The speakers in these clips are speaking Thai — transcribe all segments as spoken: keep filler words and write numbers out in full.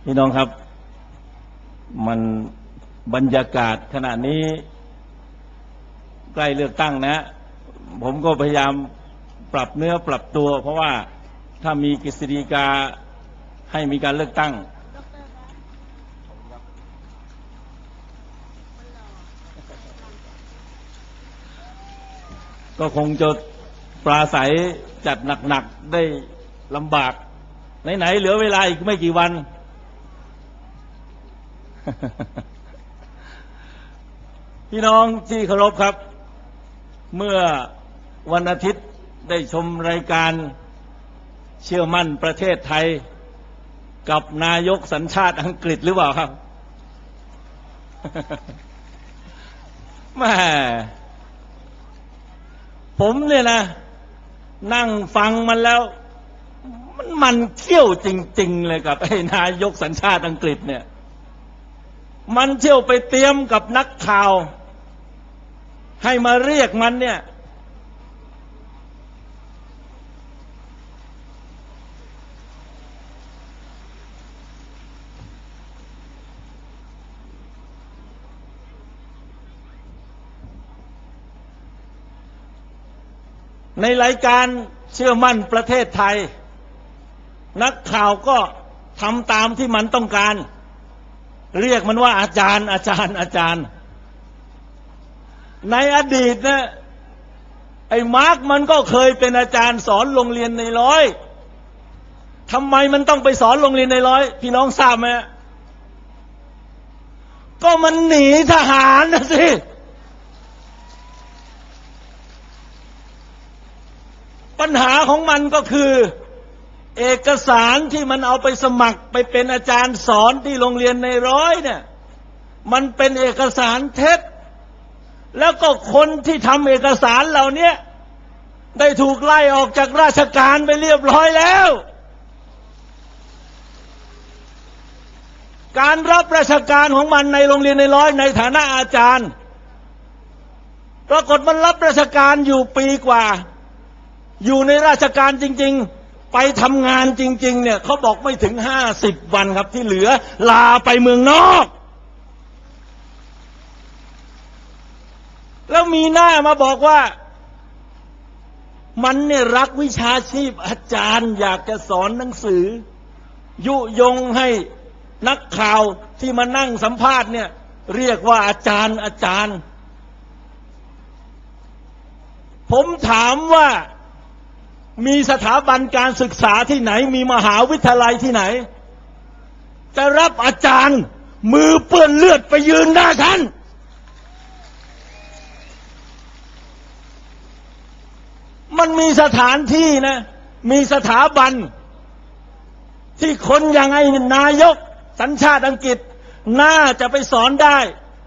พี่น้องครับมันบรรยากาศขณะนี้ใกล้เลือกตั้งนะผมก็พยายามปรับเนื้อปรับตัวเพราะว่าถ้ามีกฤษฎีกาให้มีการเลือกตั้งก็คงจะปราศัยจัดหนักๆได้ลำบากไหนๆเหลือเวลาอีกไม่กี่วันพี่น้องที่เคารพครับเมื่อวันอาทิตย์ได้ชมรายการเชื่อมั่นประเทศไทยกับนายกสัญชาติอังกฤษหรือเปล่าครับแม่ผมเนี่ยนะนั่งฟังมันแล้วมันมันเที่ยวจริงๆเลยกับไอ้นายกสัญชาติอังกฤษเนี่ยมันเที่ยวไปเตรียมกับนักข่าวให้มาเรียกมันเนี่ยในรายการเชื่อมั่นประเทศไทยนักข่าวก็ทำตามที่มันต้องการเรียกมันว่าอาจารย์อาจารย์อาจารย์ในอดีตนะไอ้มาร์กมันก็เคยเป็นอาจารย์สอนโรงเรียนในร้อยทำไมมันต้องไปสอนโรงเรียนในร้อยพี่น้องทราบไหมก็มันหนีทหารนะสิปัญหาของมันก็คือเอกสารที่มันเอาไปสมัครไปเป็นอาจารย์สอนที่โรงเรียนในร้อยเนี่ยมันเป็นเอกสารเท็จแล้วก็คนที่ทำเอกสารเหล่านี้ได้ถูกไล่ออกจากราชการไปเรียบร้อยแล้วการรับราชการของมันในโรงเรียนในร้อยในฐานะอาจารย์ปรากฏมันรับราชการอยู่ปีกว่าอยู่ในราชการจริงๆไปทำงานจริงๆเนี่ยเขาบอกไม่ถึงห้าสิบวันครับที่เหลือลาไปเมืองนอกแล้วมีหน้ามาบอกว่ามันเนี่ยรักวิชาชีพอาจารย์อยากจะสอนหนังสือยุยงให้นักข่าวที่มานั่งสัมภาษณ์เนี่ยเรียกว่าอาจารย์อาจารย์ผมถามว่ามีสถาบันการศึกษาที่ไหนมีมหาวิทยาลัยที่ไหนจะรับอาจารย์มือเปื้อนเลือดไปยืนหน้าท่านมันมีสถานที่นะมีสถาบันที่คนอย่างไอ้นายกสัญชาติอังกฤษน่าจะไปสอนได้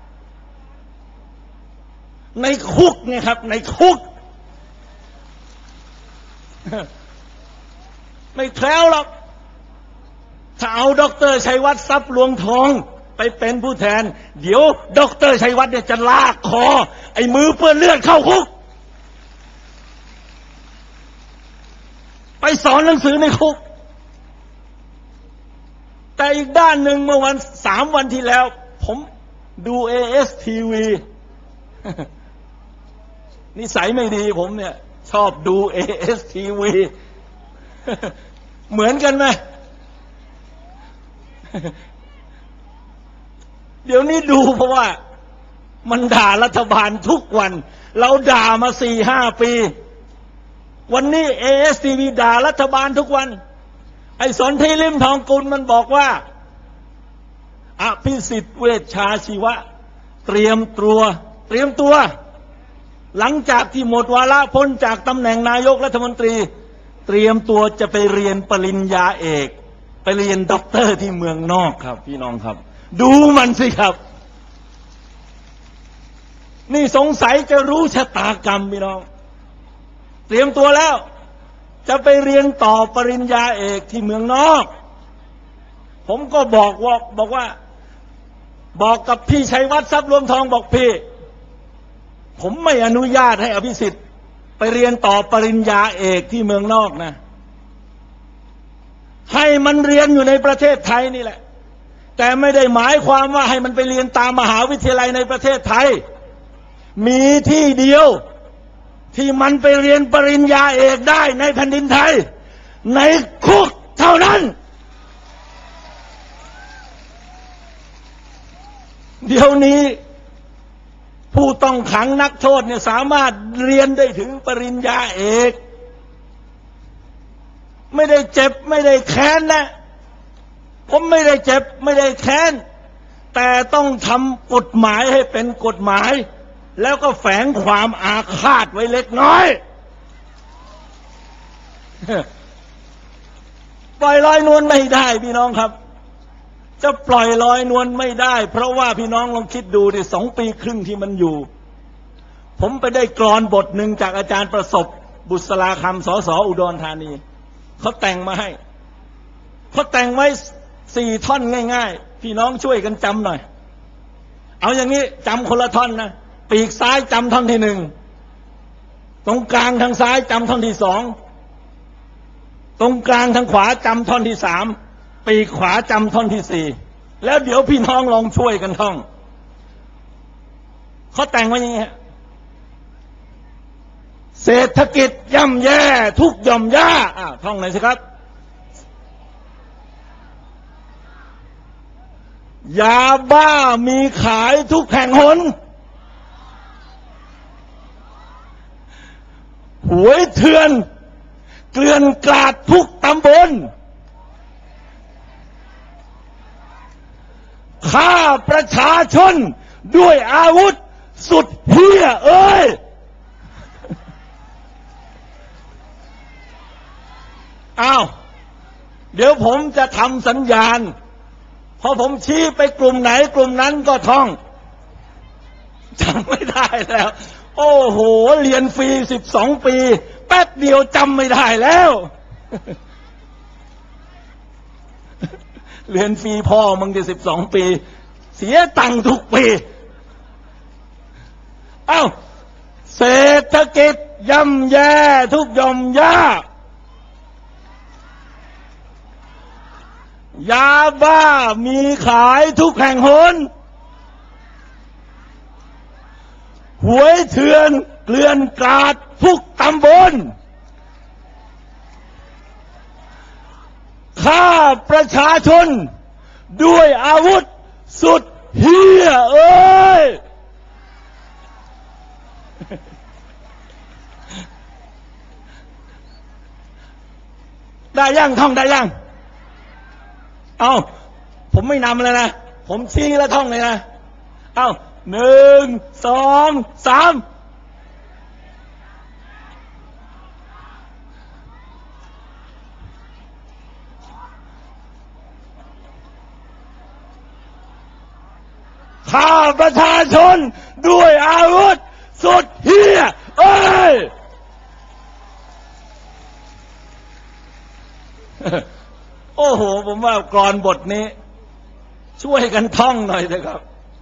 ในคุกไงครับในคุกไม่แคล้วหรอกถ้าเอาด็อกเตอร์ชัยวัฒน์ทรัพย์ลวงทองไปเป็นผู้แทนเดี๋ยวด็อกเตอร์ชัยวัฒน์เนี่ยจะลากคอไอ้มือเปื้อนเลือดเข้าคุกไปสอนหนังสือในคุกแต่อีกด้านหนึ่งเมื่อวันสามวันที่แล้วผมดู เอ เอส ที วี นิสัยไม่ดีผมเนี่ยชอบดู เอ เอส ที วี เหมือนกันไหมเดี๋ยวนี้ดูเพราะว่ามันด่ารัฐบาลทุกวันเราด่ามาสี่ห้าปีวันนี้ เอ เอส ที วี ด่ารัฐบาลทุกวันไอ้สนธิลิ้มทองกุลมันบอกว่าอภิสิทธิ์เวชชาชีวะเตรียมตัวเตรียมตัวหลังจากที่หมดวาระพ้นจากตำแหน่งนายกรัฐมนตรีเตรียมตัวจะไปเรียนปริญญาเอกไปเรียนด็อกเตอร์ที่เมืองนอกครับพี่น้องครับดูมันสิครับนี่สงสัยจะรู้ชะตากรรมพี่น้องเตรียมตัวแล้วจะไปเรียนต่อปริญญาเอกที่เมืองนอกผมก็บอกว่าบอกว่าบอกกับพี่ชัยวัฒน์ทรัพย์รวมทองบอกพี่ผมไม่อนุญาตให้อภิสิทธิ์ไปเรียนต่อปริญญาเอกที่เมืองนอกนะให้มันเรียนอยู่ในประเทศไทยนี่แหละแต่ไม่ได้หมายความว่าให้มันไปเรียนตามมหาวิทยาลัยในประเทศไทยมีที่เดียวที่มันไปเรียนปริญญาเอกได้ในแผ่นดินไทยในคุกเท่านั้นเดี๋ยวนี้ผู้ต้องขังนักโทษเนี่ยสามารถเรียนได้ถึงปริญญาเอกไม่ได้เจ็บไม่ได้แค้นนะผมไม่ได้เจ็บไม่ได้แค้นแต่ต้องทำกฎหมายให้เป็นกฎหมายแล้วก็แฝงความอาฆาตไว้เล็กน้อยปล่อยลอยนวลไม่ได้พี่น้องครับจะปล่อยลอยนวลไม่ได้เพราะว่าพี่น้องลองคิดดูดิสองปีครึ่งที่มันอยู่ผมไปได้กลอนบทหนึ่งจากอาจารย์ประสบบุษราคำสสอุดรธานีเขาแต่งมาให้เขาแต่งไว้สี่ท่อนง่ายๆพี่น้องช่วยกันจำหน่อยเอาอย่างนี้จำคนละท่อนนะปีกซ้ายจำท่อนที่หนึ่งตรงกลางทางซ้ายจำท่อนที่สองตรงกลางทางขวาจำท่อนที่สามปีกขวาจำท่อนที่สี่แล้วเดี๋ยวพี่น้องลองช่วยกันท่องเขาแต่งไว้อย่างนี้เศรษฐกิจย่ำแย่ทุกย่อมย่าอ่าท่องหน่อยสิครับยาบ้ามีขายทุกแห่งหนหวยเถื่อนเกลื่อนกลาดทุกตำบลฆ่าประชาชนด้วยอาวุธสุดเหี้ยเอ้ยอ้าวเดี๋ยวผมจะทำสัญญาณพอผมชี้ไปกลุ่มไหนกลุ่มนั้นก็ท่องจำไม่ได้แล้วโอ้โหเรียนฟรีสิบสองปีแป๊บเดียวจำไม่ได้แล้วเรียนฟรีพ่อมึงจะสิบสองปีเสียตังค์ทุกปีเอ้าเศรษฐกิจย่ำแย่ทุกย่อมย่ายาบ้ามีขายทุกแห่งหนหวยเถื่อนเกลื่อนกลาดทุกตำบลฆ่าประชาชนด้วยอาวุธสุดเหี้ยเอ้ยได้ยังท่องได้ยังเอาผมไม่นำเลยนะผมชี้แล้วท่องเลยนะเอาหนึ่งสองสามฆ่าประชาชนด้วยอาวุธสุดเหี้ยเอ้ยโอ้โหผมว่ากลอนบทนี้ช่วยกันท่องหน่อยนะครับ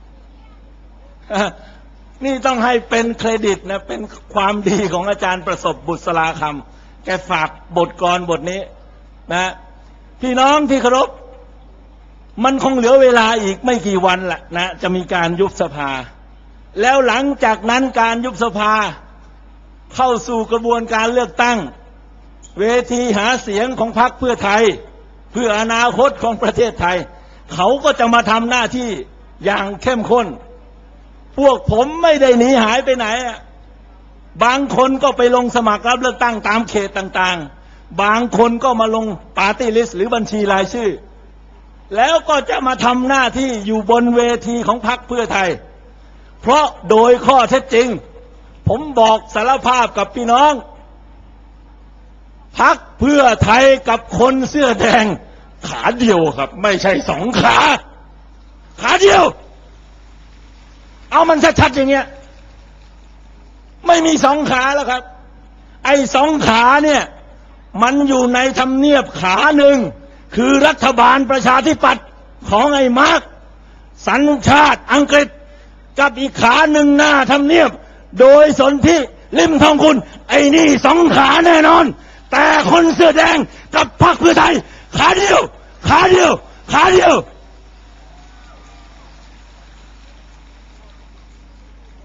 นี่ต้องให้เป็นเครดิตนะเป็นความดีของอาจารย์ประสบบุษราคำแกฝากบทกลอนบทนี้นะพี่น้องที่เคารพมันคงเหลือเวลาอีกไม่กี่วันแหละนะจะมีการยุบสภาแล้วหลังจากนั้นการยุบสภาเข้าสู่กระบวนการเลือกตั้งเวทีหาเสียงของพรรคเพื่อไทยเพื่ออนาคตของประเทศไทยเขาก็จะมาทำหน้าที่อย่างเข้มข้นพวกผมไม่ได้หนีหายไปไหนบางคนก็ไปลงสมัครรับเลือกตั้งตามเขตต่างๆบางคนก็มาลงปาร์ตี้ลิสต์หรือบัญชีรายชื่อแล้วก็จะมาทำหน้าที่อยู่บนเวทีของพรรคเพื่อไทยเพราะโดยข้อเท็จจริงผมบอกสารภาพกับพี่น้องพรรคเพื่อไทยกับคนเสื้อแดงขาเดียวครับไม่ใช่สองขาขาเดียวเอามันชัดๆอย่างเงี้ยไม่มีสองขาแล้วครับไอ้สองขาเนี่ยมันอยู่ในทำเนียบขาหนึ่งคือรัฐบาลประชาธิปัตย์ของไอ้มาร์กสัญชาติอังกฤษกับอีกขาหนึ่งหน้าทำเนียบโดยสนธิลิมทองกุลไอ้นี่สองขาแน่นอนแต่คนเสื้อแดงกับพรรคเพื่อไทยขาเดียวขาเดียวขาเดียว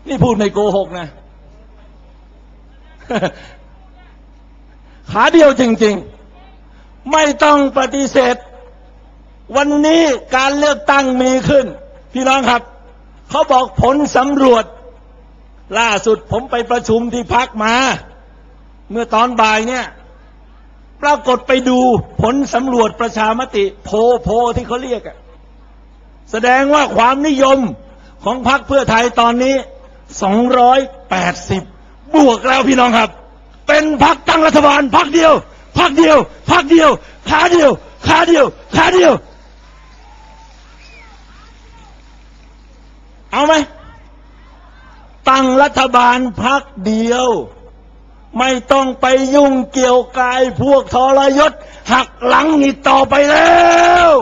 นี่พูดไม่โกหกนะ ขาเดียวจริงๆไม่ต้องปฏิเสธวันนี้การเลือกตั้งมีขึ้นพี่น้องครับเขาบอกผลสำรวจล่าสุดผมไปประชุมที่พักมาเมื่อตอนบ่ายเนี่ยปรากฏไปดูผลสำรวจประชามติโพโพที่เขาเรียกอะแสดงว่าความนิยมของพรรคเพื่อไทยตอนนี้สองร้อยแปดสิบบวกแล้วพี่น้องครับเป็นพรรคตั้งรัฐบาลพรรคเดียวพรรคเดียวพรรคเดียวขาเดียวขาเดียวขาเดียวเอาไหมตั้งรัฐบาลพรรคเดียวไม่ต้องไปยุ่งเกี่ยวกายพวกทรยศหักหลังอีกต่อไปแล้ว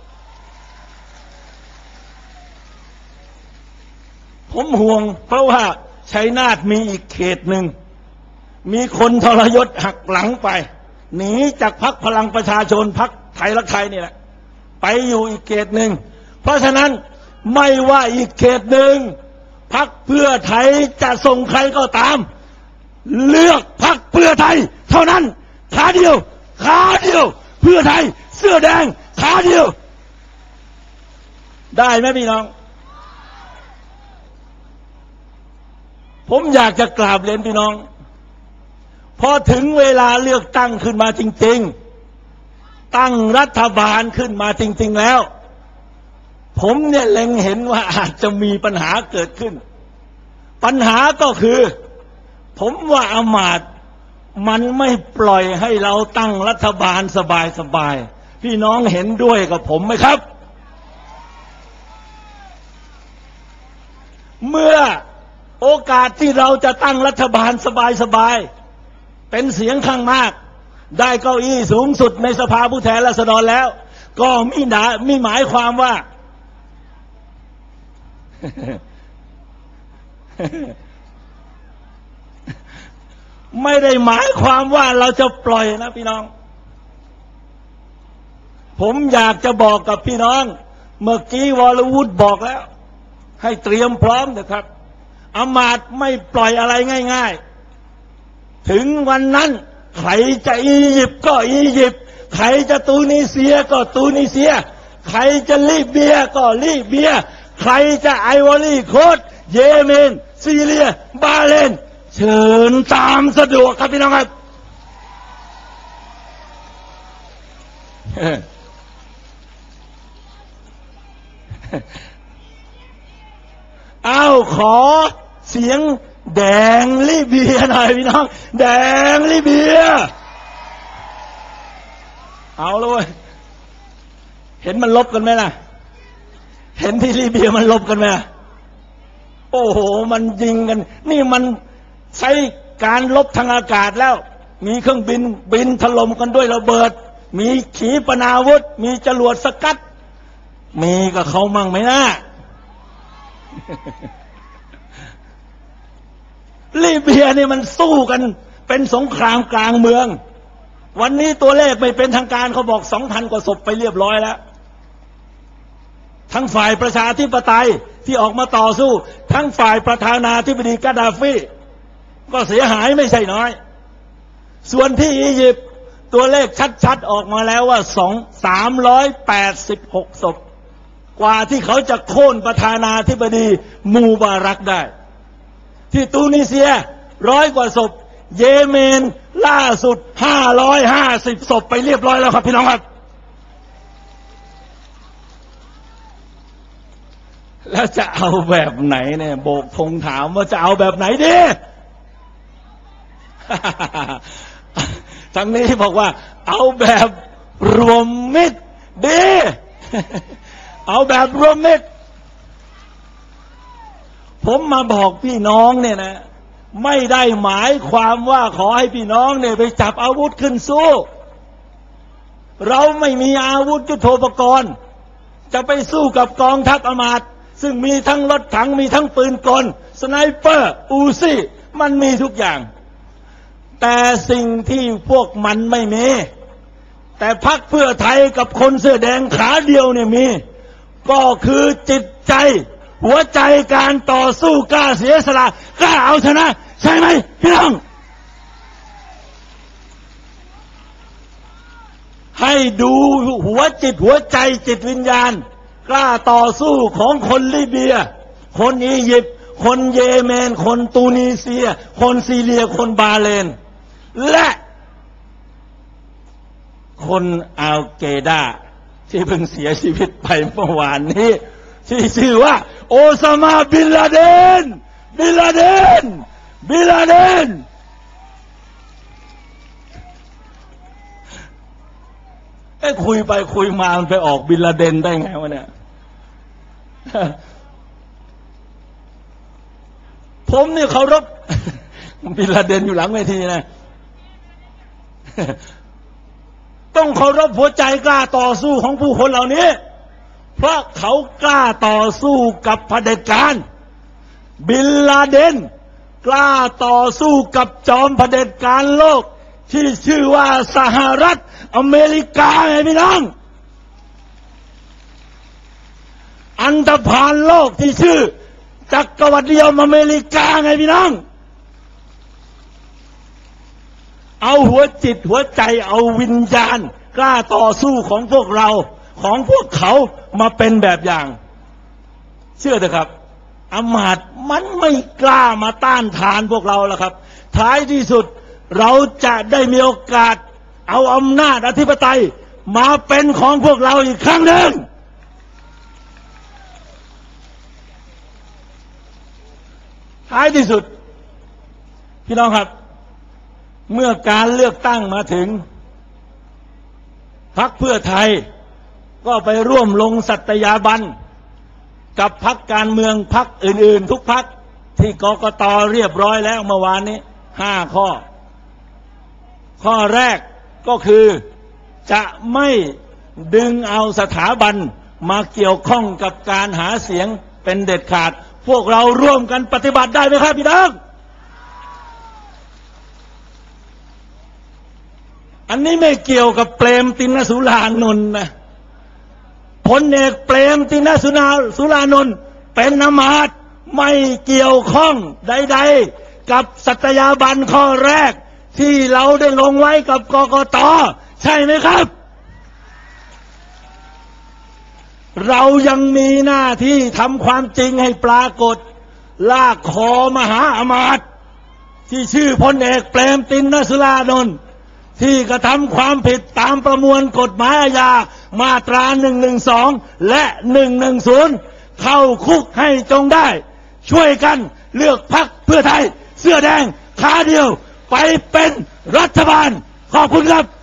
ผมห่วงเพราะว่าชัยนาทมีอีกเขตหนึ่งมีคนทรยศหักหลังไปหนีจากพรรคพลังประชาชนพรรคไทยรักไทยนี่แหละไปอยู่อีกเขตหนึ่งเพราะฉะนั้นไม่ว่าอีกเขตหนึ่งพรรคเพื่อไทยจะส่งใครก็ตามเลือกพรรคเพื่อไทยเท่านั้นขาเดียวขาเดียวเพื่อไทยเสื้อแดงขาเดียวได้ไหมพี่น้องผมอยากจะกราบเรียนพี่น้องพอถึงเวลาเลือกตั้งขึ้นมาจริงๆตั้งรัฐบาลขึ้นมาจริงๆแล้วผมเนี่ยเล็งเห็นว่าอาจจะมีปัญหาเกิดขึ้นปัญหาก็คือผมว่าอำมาตย์มันไม่ปล่อยให้เราตั้งรัฐบาลสบายๆพี่น้องเห็นด้วยกับผมไหมครับเมื่อโอกาสที่เราจะตั้งรัฐบาลสบายๆเป็นเสียงข้างมากได้เก้าอี้สูงสุดในสภาผู้แทนราษฎรแล้วก็มีหนามีหมายความว่า ไม่ได้หมายความว่าเราจะปล่อยนะพี่น้องผมอยากจะบอกกับพี่น้องเมื่อกี้วรวุฒิบอกแล้วให้เตรียมพร้อมนะครับอำมาตย์ไม่ปล่อยอะไรง่ายๆถึงวันนั้นใครจะอียิปต์ก็อียิปต์ใครจะตูนิเซียก็ตูนิเซียใครจะลิเบียก็ลิเบียใครจะไอวอรี่โคสต์เยเมนซีเรียบาห์เรนเชิญตามสะดวกครับพี่น้องครับอ้าวขอเสียงแดงลิเบียหน่อยพี่น้องแดงลิเบียเอาเลย เห็นมันลบกันไหมล่ะเห็นที่ลิเบียมันลบกันไหมโอ้โหมันยิงกันนี่มันใช้การลบทางอากาศแล้วมีเครื่องบินบินถล่มกันด้วยระเบิดมีขีปนาวุธมีจรวดสกัดมีกับเขามั่งไหมนะลิเบียนี่มันสู้กันเป็นสงครามกลางเมืองวันนี้ตัวเลขไม่เป็นทางการเขาบอก สองพัน กว่าศพไปเรียบร้อยแล้วทั้งฝ่ายประชาธิปไตยที่ออกมาต่อสู้ทั้งฝ่ายประธานาธิบดีกาดาฟีก็เสียหายไม่ใช่น้อยส่วนที่อียิปต์ตัวเลขชัดๆออกมาแล้วว่าสองสามร้อยแปดสิบหกศพกว่าที่เขาจะโค่นประธานาธิบดีมูบารักได้ที่ตูนิเซียร้อยกว่าศพเยเมนล่าสุดห้าร้อยห้าสิบศพไปเรียบร้อยแล้วครับพี่น้องครับแล้วจะเอาแบบไหนเนี่ยโบกธงถามว่าจะเอาแบบไหนดี ทางนี้บอกว่าเอาแบบรวมมิตรดี เอาแบบรวมมิตรผมมาบอกพี่น้องเนี่ยนะไม่ได้หมายความว่าขอให้พี่น้องเนี่ยไปจับอาวุธขึ้นสู้เราไม่มีอาวุธยุทโธปกรณ์จะไปสู้กับกองทัพอำมาตย์ซึ่งมีทั้งรถถังมีทั้งปืนกลสไนเปอร์อูซี่มันมีทุกอย่างแต่สิ่งที่พวกมันไม่มีแต่พรรคเพื่อไทยกับคนเสื้อแดงขาเดียวเนี่ยมีก็คือจิตใจหัวใจการต่อสู้กล้าเสียสละกล้าเอาชนะใช่ไหมพี่น้องให้ดูหัวจิตหัวใจจิตวิญญาณกล้าต่อสู้ของคนลิเบียคนอียิปต์คนเยเมนคนตูนิเซียคนซีเรียคนบาห์เรนและคนอัลเกดาที่เพิ่งเสียชีวิตไปเมื่อวานนี้ที่ชื่อว่าโอซามาบินลาเดนบินลาเดนบินลาเดนไอ้คุยไปคุยมามันไปออกบินลาเดนได้ไงวะเนี่ยผมนี่เคารพบินลาเดนอยู่หลังเวทีนะต้องเคารพหัวใจกล้าต่อสู้ของผู้คนเหล่านี้เพราะเขากล้าต่อสู้กับเผด็จการบินลาเดนกล้าต่อสู้กับจอมเผด็จการโลกที่ชื่อว่าสหรัฐอเมริกาไงพี่น้องอันธพาลโลกที่ชื่อจักรวรรดินิยมอเมริกาไงพี่น้องเอาหัวจิตหัวใจเอาวิญญาณกล้าต่อสู้ของพวกเราของพวกเขามาเป็นแบบอย่างเชื่อเถอะครับอำมาตย์มันไม่กล้ามาต้านทานพวกเราแล้วครับท้ายที่สุดเราจะได้มีโอกาสเอาอำนาจอธิปไตยมาเป็นของพวกเราอีกครั้งหนึ่งท้ายที่สุดพี่น้องครับเมื่อการเลือกตั้งมาถึงพรรคเพื่อไทยก็ไปร่วมลงสัตยาบันกับพรรคการเมืองพรรคอื่นๆทุกพรรคที่กกต.เรียบร้อยแล้วเมื่อวานนี้ห้าข้อข้อแรกก็คือจะไม่ดึงเอาสถาบันมาเกี่ยวข้องกับการหาเสียงเป็นเด็ดขาดพวกเราร่วมกันปฏิบัติได้ไหมครับพี่น้องอันนี้ไม่เกี่ยวกับเปรมตินสุรานนท์นะพลเอกเปรมตินสุราสุรานนท์เป็นอมาตย์ไม่เกี่ยวข้องใดๆกับสัตยาบันข้อแรกที่เราได้ลงไว้กับกกต.ใช่ไหมครับเรายังมีหน้าที่ทำความจริงให้ปรากฏลากคอมหาอมาตย์ที่ชื่อพลเอกเปรมตินสุรานนท์ที่กระทำความผิดตามประมวลกฎหมายอาญามาตราหนึ่งหนึ่งสองและหนึ่งหนึ่งศูนย์เข้าคุกให้จงได้ช่วยกันเลือกพรรคเพื่อไทยเสื้อแดงขาเดียวไปเป็นรัฐบาลขอบคุณครับ